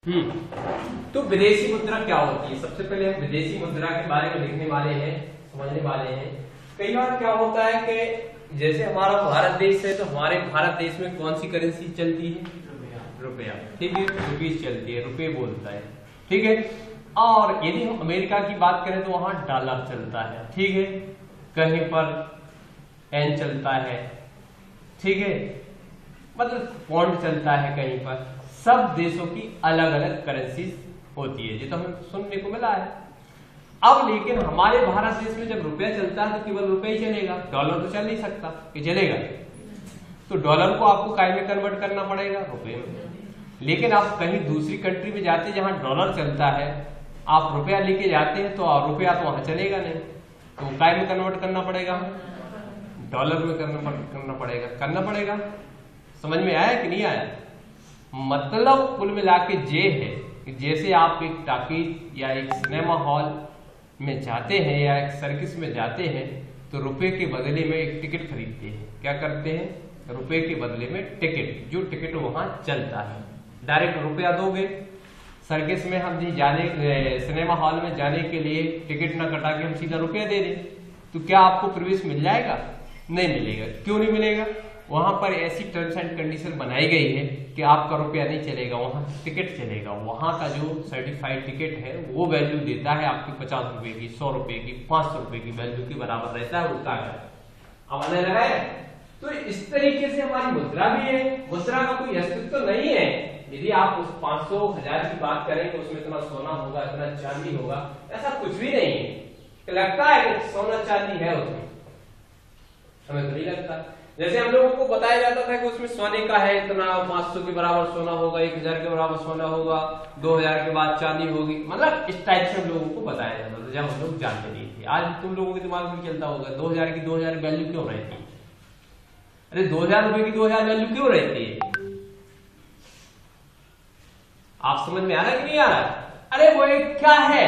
तो विदेशी मुद्रा क्या होती है? सबसे पहले हम विदेशी मुद्रा के बारे में लिखने वाले हैं, समझने वाले हैं। कई बार क्या होता है कि जैसे हमारा भारत देश है तो हमारे भारत देश में कौन सी करेंसी चलती है? रुपया। ठीक है, रुपीज चलती है, रुपये बोलता है। ठीक है, और यदि हम अमेरिका की बात करें तो वहां डॉलर चलता है। ठीक है, कहीं पर एन चलता है। ठीक है, मतलब पौंड चलता है कहीं पर। सब देशों की अलग अलग करेंसीज होती है, ये तो हमें सुनने को मिला है। अब लेकिन हमारे भारत देश में जब रुपया चलता है तो केवल रुपया ही चलेगा, डॉलर तो चल नहीं सकता कि चलेगा। तो डॉलर को आपको काय में कन्वर्ट करना पड़ेगा? रुपये में। लेकिन आप कहीं दूसरी कंट्री में जाते जहां डॉलर चलता है, आप रुपया लेके जाते हैं तो रुपया तो वहां चलेगा नहीं, तो काय में कन्वर्ट करना पड़ेगा? डॉलर में करना पड़ेगा। समझ में आया कि नहीं आया? मतलब कुल मिला के ये है कि जैसे आप एक टॉकीज या एक सिनेमा हॉल में जाते हैं या एक सर्किस में जाते हैं तो रुपए के बदले में एक टिकट खरीदते हैं। क्या करते हैं? रुपए के बदले में टिकट, जो टिकट वहां चलता है। डायरेक्ट रुपया दोगे, सर्किस में हम जाने सिनेमा हॉल में जाने के लिए टिकट ना कटा के हम सीधा रुपया दे दें तो क्या आपको प्रवेश मिल जाएगा? नहीं मिलेगा। क्यों नहीं मिलेगा? वहां पर ऐसी टर्म्स एंड कंडीशन बनाई गई है कि आपका रुपया नहीं चलेगा, वहां टिकट चलेगा। वहां का जो सर्टिफाइड टिकट है वो वैल्यू देता है आपकी 50 रुपए की, 100 रुपए की, 500 रुपए की वैल्यू के बराबर रहता है उसका। अब आने लगा है। तो इस तरीके से हमारी मुद्रा भी है। मुद्रा का कोई अस्तित्व तो नहीं है। यदि आप उस 500, 1000 की बात करें तो उसमें इतना सोना होगा, इतना चांदी होगा, ऐसा कुछ भी नहीं है। लगता है कि सोना चांदी है उसमें, हमें तो नहीं लगता। जैसे हम लोगों को बताया जाता था कि उसमें सोने का है इतना, 500 के बराबर सोना होगा, 1000 के बराबर सोना होगा, 2000 के बाद चांदी होगी। मतलब इस टाइप से हम लोगों को बताया जाता था जब हम लोग जानते नहीं थे। आज तुम लोगों के दिमाग में चलता होगा 2000 की 2000 वैल्यू क्यों रहती है? अरे 2000 रुपए की 2000 वैल्यू क्यों रहती है? आप समझ में आ रहा है कि नहीं आ रहा? अरे वो एक क्या है,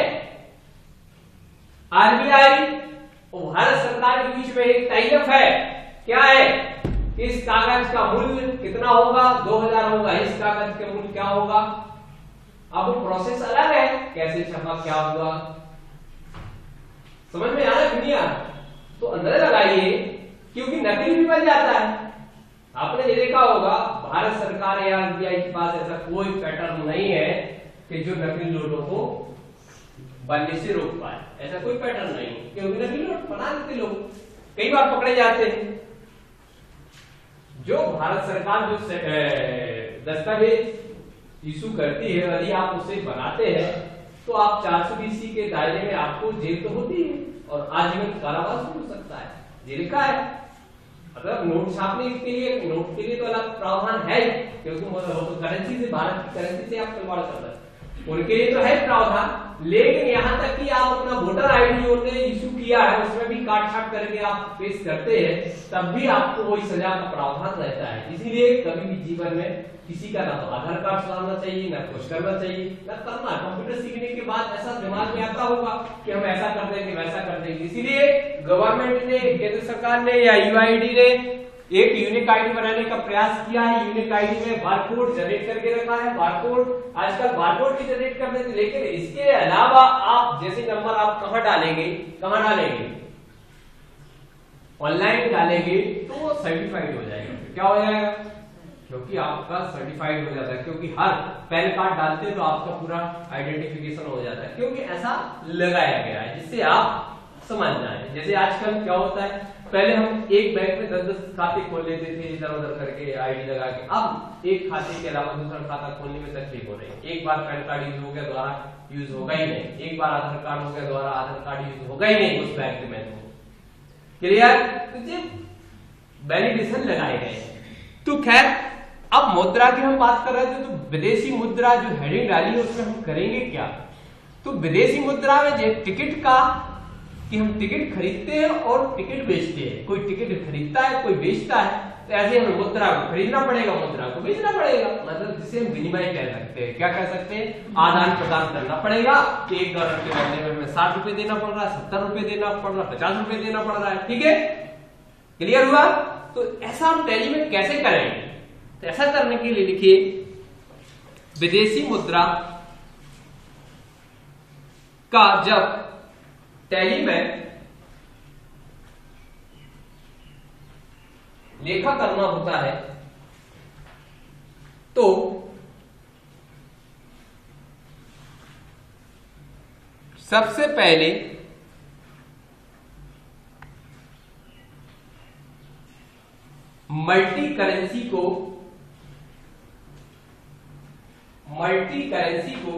आरबीआई और भारत सरकार के बीच में एक टाई अप है। क्या है? इस कागज का मूल्य कितना होगा? 2000 होगा। इस कागज का मूल्य क्या होगा? अब वो प्रोसेस अलग है, कैसे छपा, क्या हुआ, समझ में आ रहा कि नहीं आ रहा? तो अंदर लगाइए, क्योंकि नकली भी बन जाता है। आपने ये देखा होगा भारत सरकार या आरबीआई के पास ऐसा कोई पैटर्न नहीं है कि जो नकली नोटों को बनने से रोक पाए। ऐसा कोई पैटर्न नहीं, क्योंकि नकली नोट बना देते लोग, कई बार पकड़े जाते हैं। जो भारत सरकार जो दस्तावेज इशू करती है, यदि आप उसे बनाते हैं तो आप 420 के दायरे में आपको जेल तो होती है और आजीवन कारावास भी हो सकता है। ये लिखा है। मतलब नोट छापने के लिए, नोट के लिए तो अलग प्रावधान है, क्योंकि तो करेंसी से, भारत की करेंसी से आप खिलवाड़ कर रहे हैं, उनके लिए तो है प्रावधान। लेकिन यहां तक कि आप अपना वोटर आईडी जो उन्होंने इशू किया है उसमें भी काट छाट करके आप पेश करते हैं, तब भी आपको वही सजा का प्रावधान रहता है। इसीलिए कभी भी जीवन में किसी का ना तो आधार कार्ड सुधारना चाहिए, ना कुछ करना चाहिए, ना करना। कंप्यूटर सीखने के बाद ऐसा दिमाग में आता होगा कि हम ऐसा कर देंगे, वैसा कर देंगे। इसीलिए गवर्नमेंट ने, केंद्र सरकार ने या यूआईडी ने एक यूनिक आईडी बनाने का प्रयास किया है। यूनिक आईडी में बारकोड जनरेट करके रखा है। बारकोड, आजकल बारकोड भी जनरेट कर देते, लेकिन इसके अलावा आप जैसे नंबर आप कहां डालेंगे, ऑनलाइन डालेंगे तो वो सर्टिफाइड हो जाएगा। क्या हो जाएगा? क्योंकि आपका सर्टिफाइड हो जाता है, क्योंकि हर पैन कार्ड डालते हैं तो आपका पूरा आइडेंटिफिकेशन हो जाता है, क्योंकि ऐसा लगाया गया है जिससे आप समझ जाए। जैसे आजकल क्या होता है, पहले हम एक बैंक में 10-10 खाते खोल लेते थे इधर उधर करके आईडी लगा के। अब एक खाते के अलावा दूसरा खाता खोलने में तकलीफ हो रही है। एक बार पैन कार्ड यूज हो गया, दोबारा यूज होगा ही नहीं। एक बार आधार कार्ड हो गया, दोबारा आधार कार्ड यूज होगा ही नहीं उस बैंक में। क्लियर? वैलिडेशन लगाए गए। तो खैर, अब मुद्रा की हम बात कर रहे थे, तो विदेशी मुद्रा जो हेडिंग डाली है उसमें हम करेंगे क्या? तो विदेशी मुद्रा में जो टिकट का, कि हम टिकट खरीदते हैं और टिकट बेचते हैं। कोई टिकट खरीदता है, कोई बेचता है, तो ऐसे हमें मुद्रा को खरीदना पड़ेगा, मुद्रा को बेचना पड़ेगा। मतलब जिसे हम विनिमय कह सकते हैं। क्या कह सकते हैं? आदान प्रदान करना पड़ेगा। $1 के बदले में हमें 60 रुपए देना पड़ रहा है, 70 रुपए देना पड़ रहा है, 50 रुपए देना पड़ रहा है। ठीक है, क्लियर हुआ? तो ऐसा हम टैली में कैसे करेंगे? तो ऐसा करने के लिए लिखिए विदेशी मुद्रा का जब टैली में लेखा करना होता है तो सबसे पहले मल्टी करेंसी को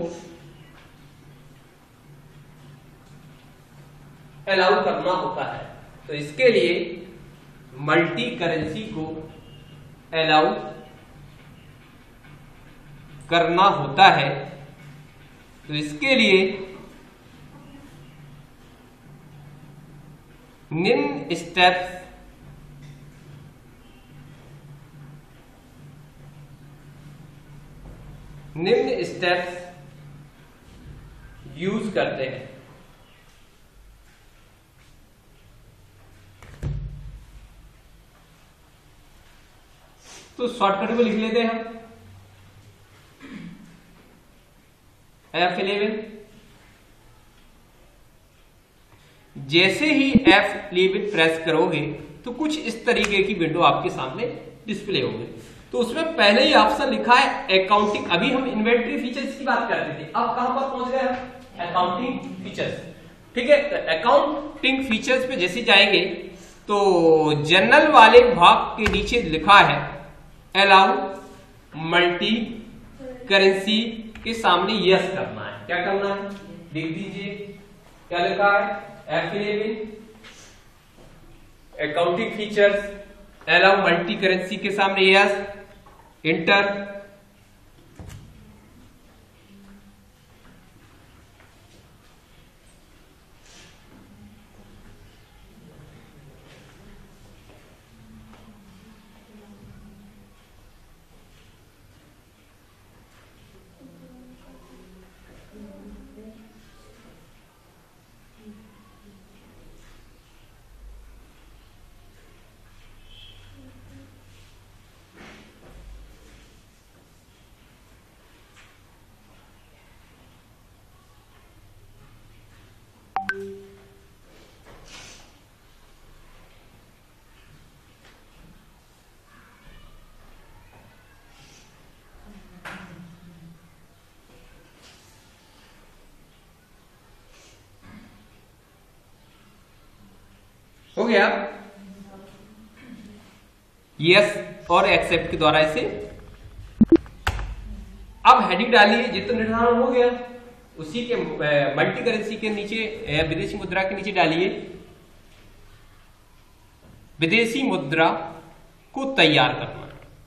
अलाउ करना होता है। तो इसके लिए मल्टी करेंसी को अलाउ करना होता है, तो इसके लिए निम्न स्टेप्स यूज करते हैं। तो शॉर्टकट में लिख लेते हैं हम F11। जैसे ही F11 प्रेस करोगे तो कुछ इस तरीके की विंडो आपके सामने डिस्प्ले होगी। तो उसमें पहले ही ऑप्शन लिखा है अकाउंटिंग। अभी हम इन्वेंटरी फीचर्स की बात कर रहे थे, अब कहां पर पहुंच गए हम? Accounting features. ठीक है, तो अकाउंटिंग फीचर्स पे जैसे जाएंगे तो जनरल वाले भाग के नीचे लिखा है अलाउ मल्टी करेंसी के सामने यस करना है। क्या करना है लिख दीजिए, क्या लिखा है? F11 accounting features allow multi currency के सामने यस, इंटर। हो गया। यस और एक्सेप्ट के द्वारा इसे अब हेडिंग डालिए। जितना निर्धारण हो गया उसी के मल्टी करेंसी के नीचे विदेशी मुद्रा के नीचे डालिए विदेशी मुद्रा को तैयार करना।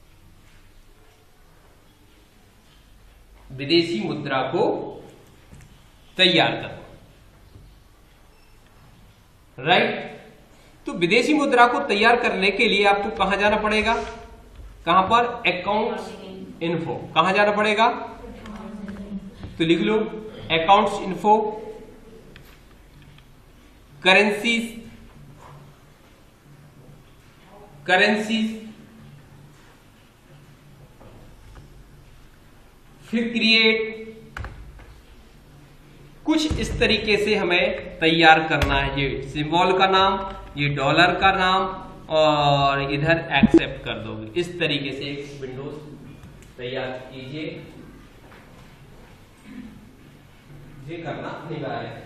विदेशी मुद्रा को तैयार करना, राइट। तो विदेशी मुद्रा को तैयार करने के लिए आपको कहां जाना पड़ेगा? कहां पर? Accounts info. कहां जाना पड़ेगा? तो लिख लो अकाउंट्स इन्फो, करेंसीज, फिर क्रिएट। कुछ इस तरीके से हमें तैयार करना है। ये सिंबल का नाम, ये डॉलर का नाम, और इधर एक्सेप्ट कर दोगे। इस तरीके से एक विंडोज तैयार कीजिए। ये करना अनिवार्य है।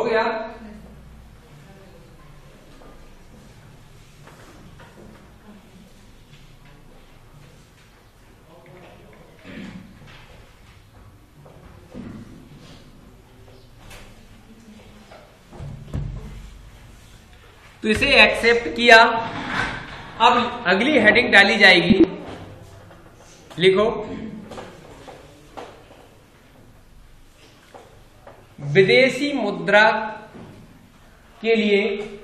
गया। तो इसे एक्सेप्ट किया। अब अगली हेडिंग डाली जाएगी, लिखो विदेशी मुद्रा के लिए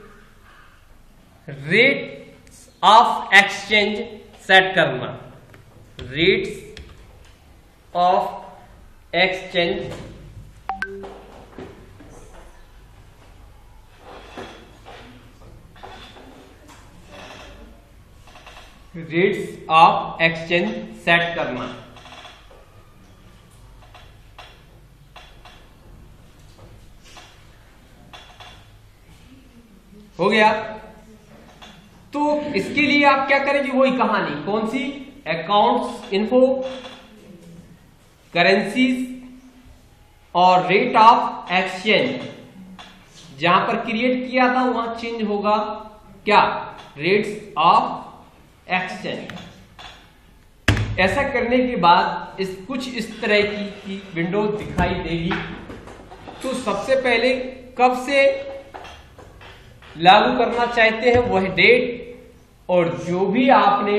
रेट्स ऑफ एक्सचेंज सेट करना। Rates of exchange rates of exchange set करना। हो गया। तो इसके लिए आप क्या करेंगे, वही कहानी, कौन सी, अकाउंट्स इन्फो, करेंसीज और रेट ऑफ एक्सचेंज जहां पर क्रिएट किया था वहां चेंज होगा क्या, रेट्स ऑफ एक्सचेंज। ऐसा करने के बाद कुछ इस तरह की विंडो दिखाई देगी। तो सबसे पहले कब से लागू करना चाहते हैं वह डेट, और जो भी आपने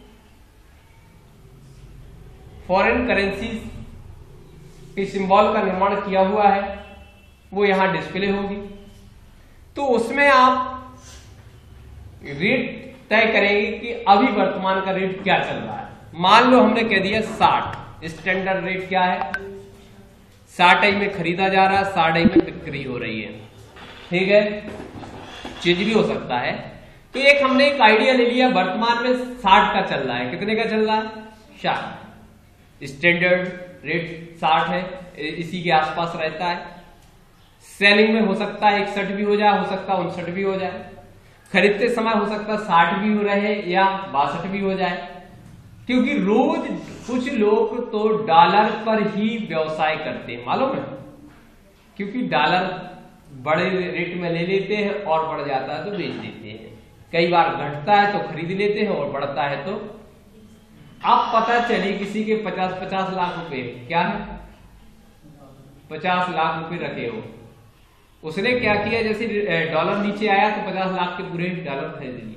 फॉरेन करेंसीज के सिंबल का निर्माण किया हुआ है वो यहां डिस्प्ले होगी। तो उसमें आप रेट तय करेंगे कि अभी वर्तमान का रेट क्या चल रहा है। मान लो हमने कह दिया 60, स्टैंडर्ड रेट क्या है, 60 में खरीदा जा रहा है, 60 में बिक्री हो रही है, ठीक है, चेंज भी हो सकता है। तो हमने एक आइडिया ले लिया, वर्तमान में 60 का चल रहा है, कितने का चल रहा है, 60, स्टैंडर्ड रेट 60 है, इसी के आसपास रहता है। सेलिंग में हो सकता है 61 भी हो जाए, हो सकता है 59 भी हो जाए, खरीदते समय हो सकता है 60 भी हो रहे या 62 भी हो जाए, क्योंकि रोज कुछ लोग तो डॉलर पर ही व्यवसाय करते हैं, मालूम है, क्योंकि डॉलर बड़े रेट में ले लेते हैं और बढ़ जाता है तो बेच देते हैं, कई बार घटता है तो खरीद लेते हैं और बढ़ता है तो। अब पता चली किसी के 50 लाख रुपए, क्या है, 50 लाख रुपए रखे हो, उसने क्या किया, जैसे डॉलर नीचे आया तो 50 लाख के पूरे डॉलर खरीद लिए,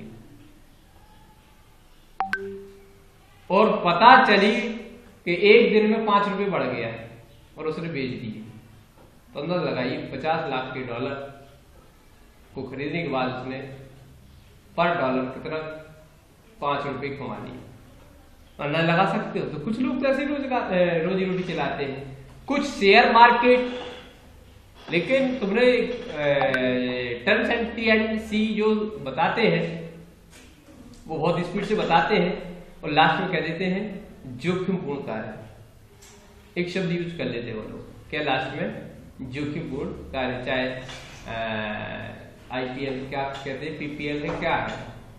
और पता चली कि एक दिन में 5 रुपए बढ़ गया है और उसने बेच दिए। तो अंदाजा लगाइए 50 लाख के डॉलर को खरीदने के बाद उसने पर डॉलर की तरह 5 रुपए कमा लिए। अंदाजा लगा सकते हो। तो कुछ लोग तो ऐसे रोजी रोटी चलाते हैं, कुछ शेयर मार्केट, लेकिन तुमने टर्म्स एंड टी जो बताते हैं वो बहुत स्पीड से बताते हैं और लास्ट में कह देते हैं जोखिमपूर्ण कार्य, एक शब्द यूज कर लेते हैं वो लोग, क्या लास्ट में, जोखिमपूर्ण कार्य। चाहे आईपीएल क्या कहते हैं, पीपीएल में क्या है,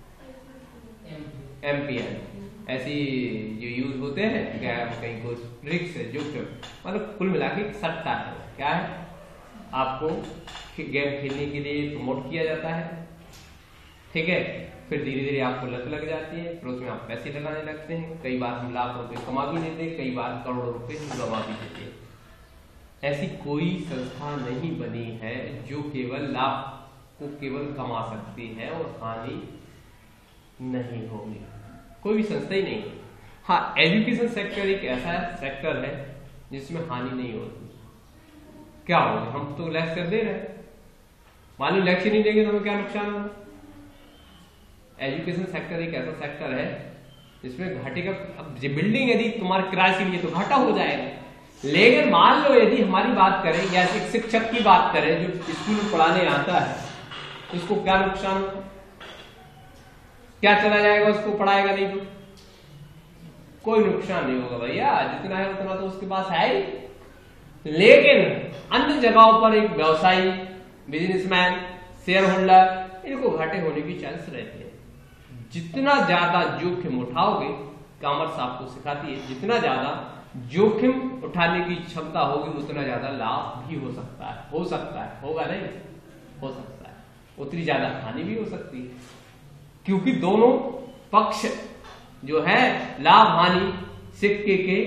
एमपीएल, ऐसी जो यूज होते हैं, क्या कहीं को रिस्क है, जोखिम, मतलब कुल मिला के सट्टा है, क्या है, आपको गेम खेलने के लिए प्रमोट किया जाता है, ठीक है, फिर धीरे धीरे आपको लत लग जाती है, फिर उसमें आप पैसे लगाने लगते हैं, कई बार हम लाख रुपए कमा भी लेते हैं, कई बार करोड़ों रुपए गवा भी देते हैं। ऐसी कोई संस्था नहीं बनी है जो केवल लाभ को केवल कमा सकती है और हानि नहीं होगी, कोई भी संस्था ही नहीं। हाँ, एजुकेशन सेक्टर एक ऐसा सेक्टर है जिसमें हानि नहीं होती। क्या होगा, हम तो लेक्चर दे रहे हैं, मान लो लेक्चर नहीं देंगे तो हमें क्या नुकसान होगा। एजुकेशन सेक्टर एक ऐसा सेक्टर है जिसमें घाटे का, अब बिल्डिंग यदि तुम्हारे किराए के लिए तो घाटा हो जाएगा, लेकिन मान लो यदि हमारी बात करें या एक शिक्षक की बात करें जो स्कूल में पढ़ाने आता है, उसको क्या नुकसान होगा, क्या चला जाएगा, उसको पढ़ाएगा नहीं तो कोई नुकसान नहीं होगा भैया, जितना है उतना तो उसके पास है ही। लेकिन अन्य जगहों पर एक व्यवसायी, बिजनेसमैन, शेयर होल्डर, इनको घाटे होने की चांस रहते हैं। जितना ज्यादा जोखिम उठाओगे, कॉमर्स आपको सिखाती है, जितना ज्यादा जोखिम उठाने की क्षमता होगी उतना ज्यादा लाभ भी हो सकता है, होगा नहीं, हो सकता है, उतनी ज्यादा हानि भी हो सकती है, क्योंकि दोनों पक्ष जो है लाभ हानि सिक्के के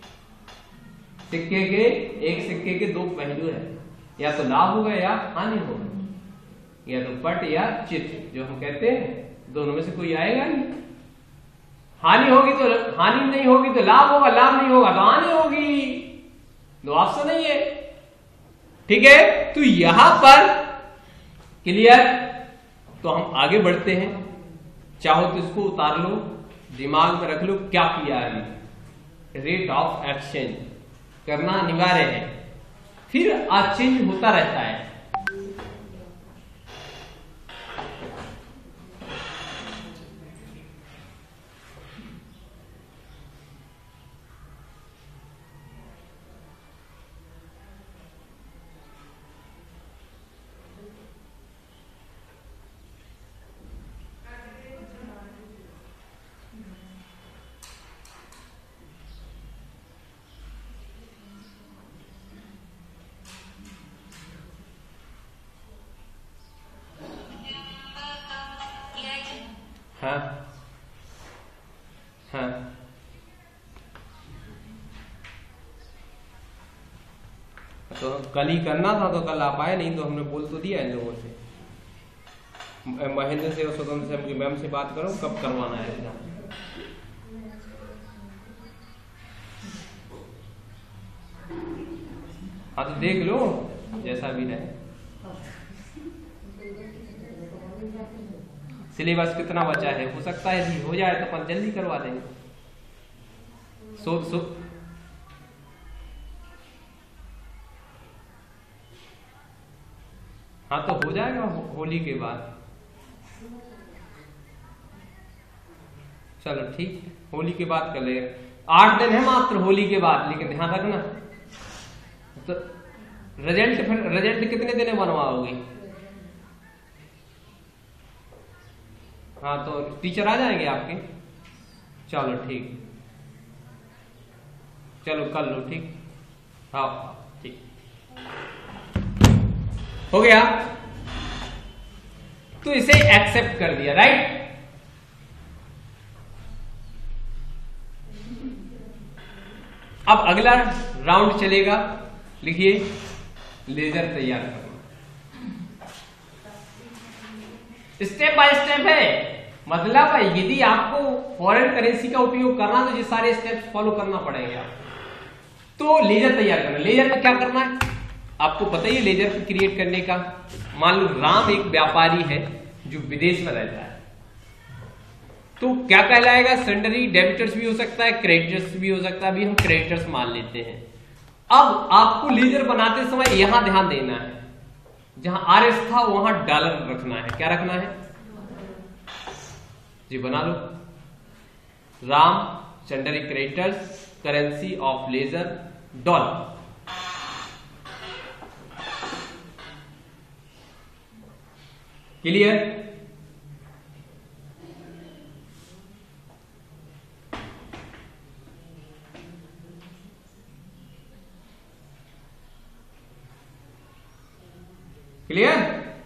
एक सिक्के के दो पहलू है, या तो लाभ होगा या हानि होगा, या तो पट या चित्र जो हम कहते हैं, दोनों में से कोई आएगा नहीं। हानि होगी तो हानि नहीं होगी तो लाभ होगा, लाभ नहीं होगा तो हानि होगी, दो ऑप्शन नहीं है। ठीक है, तो यहां पर क्लियर, तो हम आगे बढ़ते हैं, चाहो तो इसको उतार लो, दिमाग में रख लो क्या किया है, रेट ऑफ एक्सचेंज करना अनिवार्य है, फिर आज चेंज होता रहता है। हाँ हाँ, तो कल ही करना था तो कल आप आए नहीं, तो हमने बोल तो दिया इन लोगों से, महेंद्र से और स्वतंत्र से, मैम से बात करो कब करवाना है एग्जाम। हाँ तो देख लो जैसा भी रहे, सिलेबस कितना बचा है, हो सकता है यदि हो जाए तो अपन जल्दी करवा देंगे। हाँ तो हो जाएगा होली के बाद, चलो ठीक, होली के बाद कर लेंगे, 8 दिन है मात्र होली के बाद, लेकिन ध्यान रखना तो रिजल्ट कितने दिन में बनवाओगे? हाँ तो टीचर आ जाएंगे आपके, चलो ठीक, चलो कर लो ठीक, हाँ ठीक हो गया, तो इसे एक्सेप्ट कर दिया, राइट। अब अगला राउंड चलेगा, लिखिए लेजर तैयार करना, स्टेप बाय स्टेप है, मतलब यदि आपको फॉरेन करेंसी का उपयोग करना तो ये सारे स्टेप्स फॉलो करना पड़ेगा। तो लेजर तैयार करना, लेजर में क्या करना है आपको पता ही है, लेजर को क्रिएट करने का, मान लो राम एक व्यापारी है जो विदेश में रहता है, तो क्या कहलाएगा, सन्डरी डेबिटर्स भी हो सकता है, क्रेडिटर्स भी हो सकता है, अभी हम क्रेडिटर्स मान लेते हैं। अब आपको लेजर बनाते समय यहां ध्यान देना है, जहां आरएस था वहां डॉलर रखना है, क्या रखना है जी, बना लो, Ram sundry creditors currency of ledger dollar. Clear, clear,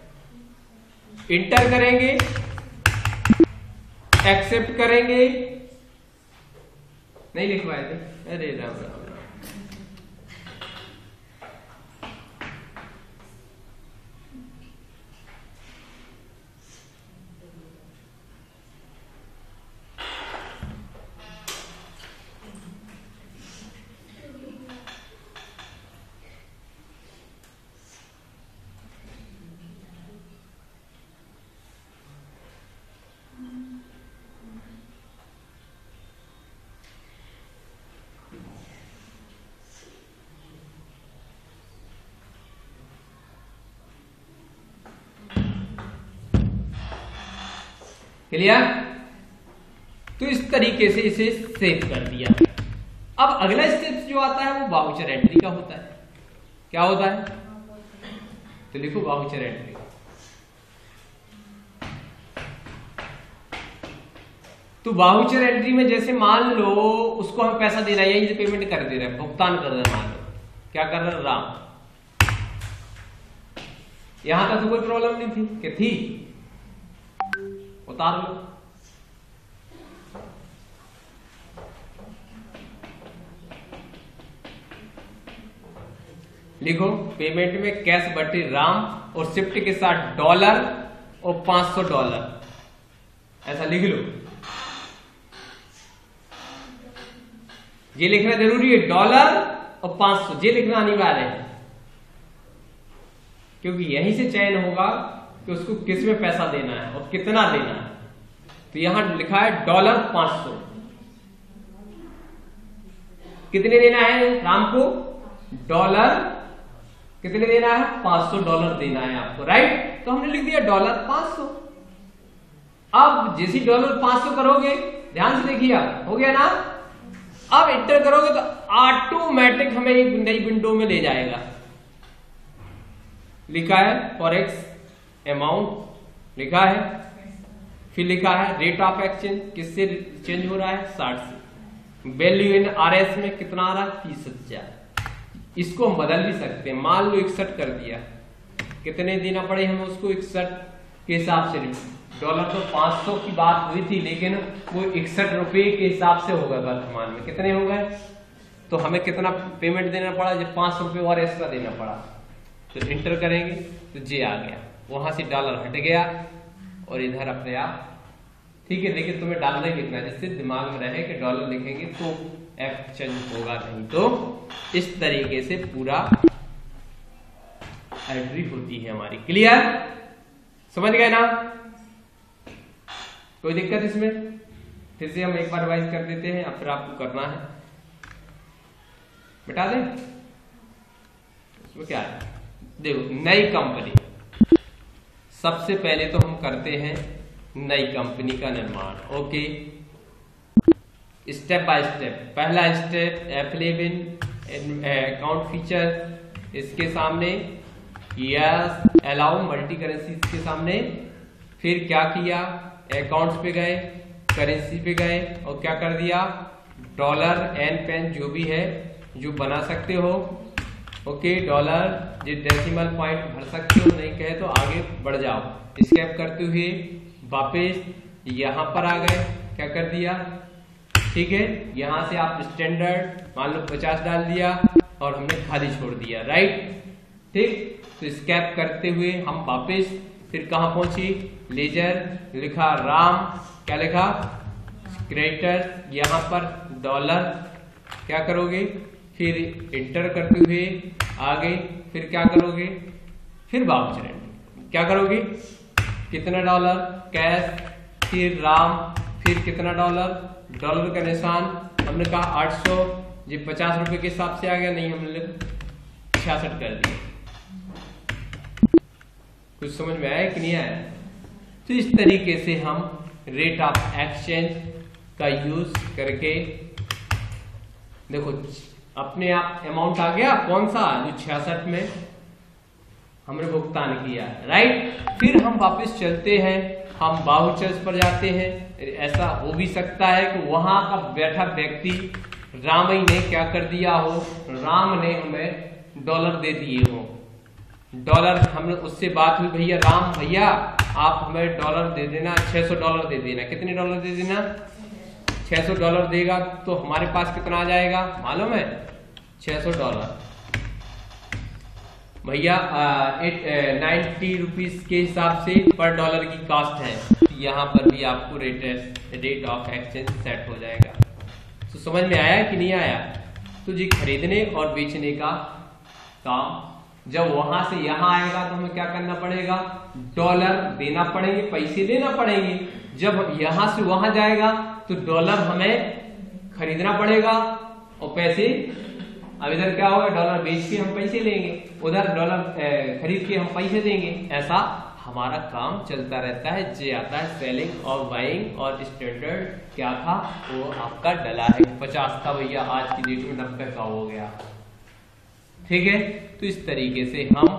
enter करेंगे, एक्सेप्ट करेंगे, नहीं लिखवाए थे, अरे राम राम, क्लियर। तो इस तरीके से इसे सेव कर दिया। अब अगला स्टेप जो आता है वो वाउचर एंट्री का होता है। क्या होता है, तो लिखो वाउचर एंट्री। तो वाउचर एंट्री में जैसे मान लो उसको हमें पैसा देना है, यही से पेमेंट कर दे रहे हैं, भुगतान कर रहे हैं, मान लो क्या कर रहे हैं राम। यहां तक तो कोई प्रॉब्लम नहीं थी कि थी, उतार लो। लिखो पेमेंट में कैश बटे राम और शिफ्ट के साथ डॉलर और $500, ऐसा लिख लो। ये लिखना जरूरी है, डॉलर और 500 ये लिखना अनिवार्य है, क्योंकि यहीं से चयन होगा कि उसको किस में पैसा देना है और कितना देना है। तो यहां लिखा है $500। कितने देना है राम को? डॉलर कितने देना है? $500 देना है आपको, राइट। तो हमने लिख दिया $500। अब जैसे $500 करोगे, ध्यान से देखिए आप, हो गया ना। अब एंटर करोगे तो ऑटोमेटिक हमें एक नई विंडो में ले जाएगा। लिखा है फॉरेक्स अमाउंट लिखा है, फिर लिखा है रेट ऑफ एक्सचेंज, किससे चेंज हो रहा है? 60 से। वैल्यू इन RS में कितना आ रहा है? 30,000। इसको हम बदल भी सकते हैं, मान लो 61 कर दिया, कितने देना पड़े हमें उसको? 61 के हिसाब से। डॉलर तो 500 की बात हुई थी, लेकिन वो 61 रुपए के हिसाब से होगा वर्तमान में। कितने हो गए? तो हमें कितना पेमेंट देना पड़ा? जब 500 रुपए और एक्स्ट्रा देना पड़ा। तो इंटर करेंगे तो जे आ गया, वहां से डॉलर हट गया और इधर अपने आप ठीक है। लेकिन तुम्हें डालना कितना है, जिससे दिमाग में रहे कि डॉलर लिखेंगे तो एक्सचेंज होगा, नहीं तो इस तरीके से पूरा एंट्री होती है हमारी। क्लियर? समझ गए ना? कोई दिक्कत इसमें? फिर से हम एक बार रिवाइज कर देते हैं, अब फिर आपको करना है। बता दें इसमें क्या है। देखो, नई कंपनी, सबसे पहले तो हम करते हैं नई कंपनी का निर्माण। Okay, step by step. पहला स्टेप F11 अकाउंट फीचर, इसके सामने यस अलाउ मल्टी करेंसी के सामने। फिर क्या किया? अकाउंट्स पे गए, करेंसी पे गए और क्या कर दिया? डॉलर एन पेन जो भी है जो बना सकते हो। ओके, डॉलर जो डेसिमल पॉइंट भर सकते हो, नहीं कहे तो आगे बढ़ जाओ। स्कैप करते हुए वापस यहां पर आ गए, क्या कर दिया? ठीक है, यहां से आप स्टैंडर्ड मान लो 50 डाल दिया और हमने खाली छोड़ दिया, राइट। ठीक, तो स्कैप करते हुए हम वापस फिर कहां पहुंची? लेजर लिखा राम, क्या लिखा? क्रेडिटर, यहां पर डॉलर, क्या करोगे? फिर इंटर करते हुए आगे, फिर क्या करोगे? फिर वाउचर एंट्री, क्या करोगे? कितना डॉलर? कैश, फिर राम, फिर कितना डॉलर? डॉलर का निशान हमने कहा 800, ये 50 रुपए के हिसाब से आ गया, नहीं हमने 66 कर दिया। कुछ समझ में आया कि नहीं आया? तो इस तरीके से हम रेट ऑफ एक्सचेंज का यूज करके, देखो अपने आप अमाउंट आ गया, कौन सा? जो 66 में हमने भुगतान किया, राइट। फिर हम वापस चलते हैं, हम वाउचर्स पर जाते हैं। ऐसा हो भी सकता है कि वहां का बैठा व्यक्ति राम ही ने क्या कर दिया हो, राम ने हमें डॉलर दे दिए हो। डॉलर हमने उससे बात हुई, भैया राम भैया आप हमें डॉलर दे देना, $600 दे देना। कितने डॉलर दे देना? $600 देगा तो हमारे पास कितना आ जाएगा मालूम है? $600 भैया 90 रुपीज के हिसाब से पर डॉलर की कॉस्ट है। यहाँ पर भी आपको रेट ऑफ एक्सचेंज सेट हो जाएगा। तो समझ में आया कि नहीं आया? तो जी खरीदने और बेचने का काम जब वहां से यहां आएगा तो हमें क्या करना पड़ेगा? डॉलर देना पड़ेंगे, पैसे देना पड़ेंगे। जब यहां से वहां जाएगा तो डॉलर हमें खरीदना पड़ेगा और पैसे, अब इधर क्या होगा? डॉलर बेच के हम पैसे लेंगे, उधर डॉलर खरीद के हम पैसे देंगे। ऐसा हमारा काम चलता रहता है। जे आता है सेलिंग और बाइंग, और स्टैंडर्ड क्या था वो आपका डला है 50 था भैया, आज की डेट में 90 का हो गया। ठीक है, तो इस तरीके से हम